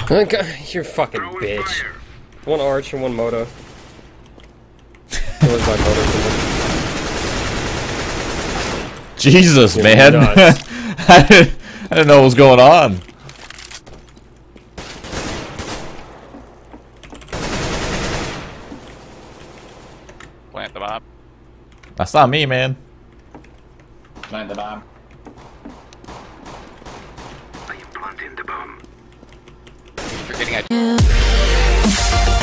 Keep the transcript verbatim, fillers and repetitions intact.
Oh God, you're a fucking bitch. One arch and one moto. That was my moto. Jesus, You're man. I, didn't, I didn't know what was going on. Plant the bomb. That's not me, man. Plant the bomb. I am planting the bomb. You're getting a